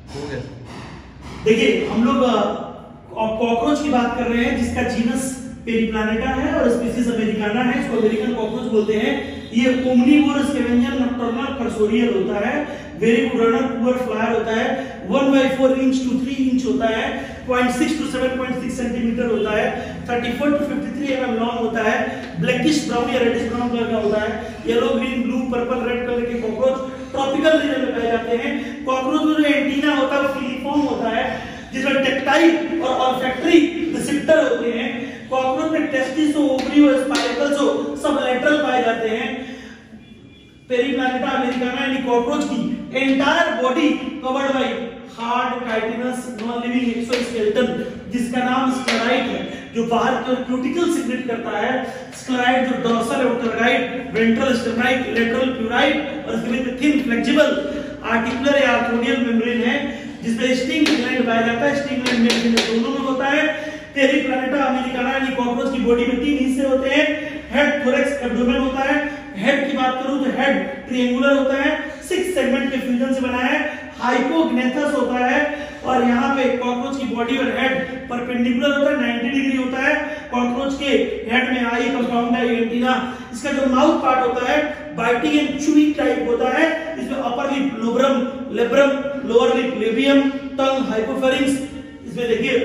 हो गया। देखिए हम लोग कॉकरोच की बात कर रहे हैं जिसका जीनस पेरिप्लानेटा है और स्पीशीज अमेरिकाना है, इसको अमेरिकन कॉकरोच बोलते हैं। ये ओमनिवोर स्कैवेंजर नॉकटर्नल कर्सोरियल होता है, very good runner, poor flyer होता है, 1/4 इंच to 3 इंच होता है, 0.6 to 7.6 सेंटीमीटर होता है, 34 to 53 mm लॉन्ग होता है, ब्लैकिश ब्राउन या रेडिश ब्राउन कलर का होता है, yellow green blue purple red colour के कॉकरोच ट्रॉपिकल रीजन में पाए जाते हैं। कॉकरोच में जो एंटीना होता है वो फिलीफॉर्म होता है जिसमें टेक्टाइल और ऑल्फैक्टरी रिसेप्टर होते हैं। कॉकरोच में टेस्टिस हो, ओवरी हो, स्पाइकल्स हो, सब लेटरल पाए जाते हैं। पेरिप्लानेटा अमेरिकाना यानी कॉकरोच की entire body covered by hard chitinous non living exoskeleton जिसका नाम स्क्लेराइट है, जो बाहर की ओर क्यूटिकल सिक्रेट करता है। स्क्लेराइट जो dorsal tergite, ventral sternite, lateral pleurite और इसमें थिन फ्लेक्सिबल आर्टिकुलर या आर्थोडियल मेम्ब्रेन है जिसमें स्टिंग ग्लैंड पाया जाता है। स्टिंग ग्लैंड मेल फीमेल दोनों में होता है। पेरिप्लानेटा अमेरिकाना यानी कॉकरोच की बॉडी में 3 हिस्से होते हैं। हेड, थोरैक्स, एब्डोमेन होता है। हेड की बात करूं तो हेड ट्रायंगुलर होता है, 6 सेगमेंट के फ्यूजन से बना है। हाइपोग्नेथस होता है और यहाँ पे कॉकरोच की बॉडी और हेड परपेंडिकुलर होता है, 90 डिग्री होता है। कॉकरोच के हेड में आई कंपाउंड है एंटीना। इसका जो माउथ पार्ट होता है बाइटिंग एंड चूइंग टाइप होता है। इसमें upper lip labrum, labrum, lower lip labium, tongue hypopharynx. इसमें देखिए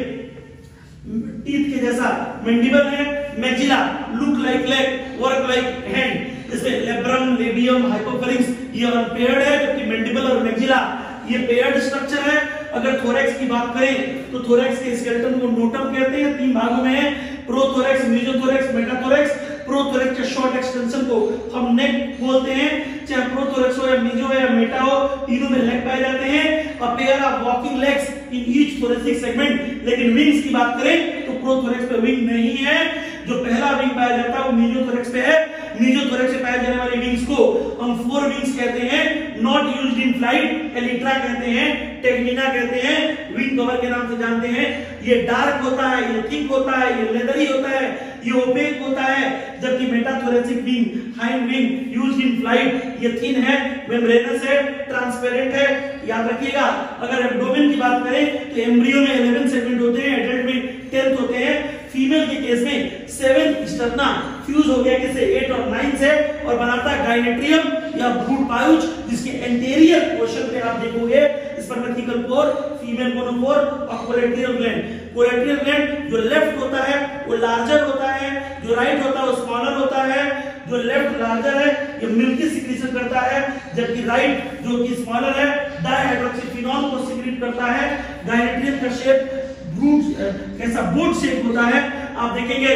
टीथ के जैसा मैंडिबल है। Maxilla look like leg, work like hand. इसमें लेब्रम, लेबियम, हाइपोफेरिंक्स ये अनपेयर्ड है, जबकि मैंडिबल और मैक्सिला ये पेयर्ड स्ट्रक्चर है। अगर थोरैक्स की बात करें तो थोरैक्स के स्केलेटन को नोटम कहते हैं, 3 भागों में है, प्रोथोरैक्स, मेसोथोरैक्स, मेटाथोरैक्स। प्रोथोरैक्स के शॉर्ट एक्सटेंशन को हम नेक बोलते हैं, चाहे प्रोथोरैक्स हो या मेसो हो या मेटा हो, तीनों में लेग पाए जाते हैं। A pair of walking legs in each thoracic segment. लेकिन विंग्स की बात करें तो प्रोथोरैक्स पे विंग नहीं है। जो पहला विंग पाया जाता है वो मेसोथोरैक्स पे है। मेसोथोरैक्स से पाए जाने वाली विंग्स को हम 4 विंग्स कहते हैं, not used in flight, elytra कहते हैं, टेक्निना कहते हैं, विंग कवर के नाम से जानते हैं। ये डार्क होता है, ये थिक होता है, ये लेदरी होता है, ये ओपेक होता है। जबकि metathoracic wing, hind wing used in flight, ये थिन है, मेम्ब्रेनस है, ट्रांसपेरेंट है। याद रखिएगा अगर एब्डोमेन की बात करें तो एम्ब्रियो में 11 सेगमेंट होते हैं, एडल्ट में 10 होते हैं। फीमेल के केस में 7 स्टर्ना फ्यूज हो गया किसे 8 और 9 से और बनाता है गायनेट्रियम या ब्रूड पाउच, जिसके एंटीरियर पोर्शन पे आप देखोगे स्पर्मेटिकल पोर, फीमेल गोनोपोर और कोलेक्टियल ग्लैंड। कोलेक्टियल ग्लैंड जो लेफ्ट होता है वो लार्जर होता है, जो राइट होता है वो स्मॉलर होता है। जो लेफ्ट लार्जर है ये मिल्की सिक्रीशन करता है, जबकि राइट जो कि स्मॉलर है डायहाइड्रोक्सीफिनॉल को सिक्रीट करता है। गायनेट्रियम का शेप ब्रूड कैसा बोट शेप होता है। आप देखेंगे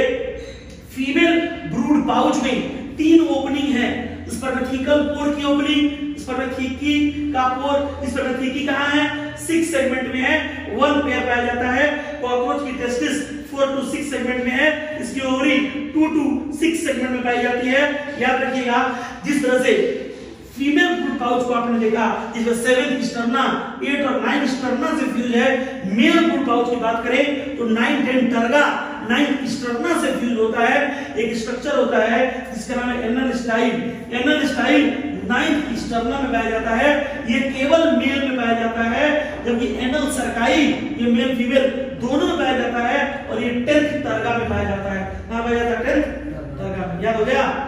फीमेल ब्रूड पाउच में 3 ओपनिंग है, स्पर्मेटिकल पोर की ओपनिंग, स्पर्मेटिकी का पोर। स्पर्मेटिकी कहां है? 6 सेगमेंट में है, 1 पेयर पाया जाता है। कॉकरोच की टेस्टिस 4 to 6 सेगमेंट में है, इसकी ओवरी 2 to 6 सेगमेंट में पाई जाती है। याद रखिएगा जिस तरह से फीमेल ब्रूड पाउच को आपने देखा जिसमें 7 स्टर्ना, 8 और 9 स्टर्ना से फ्यूज है। मेल ब्रूड पाउच की बात करें तो 9, 10 टर्गा, 9 स्टर्ना से फ्यूज होता है। एक स्ट्रक्चर होता है जिसका नाम है anal style. Anal style 9 sterna में पाया जाता है, ये केवल मेल में पाया जाता है, जबकि एनल सर्काई ये मेल फीमेल दोनों में पाया जाता है और ये 10th टर्गा में पाया जाता है। कहां पाया जाता है? 10th टर्गा में। याद हो गया?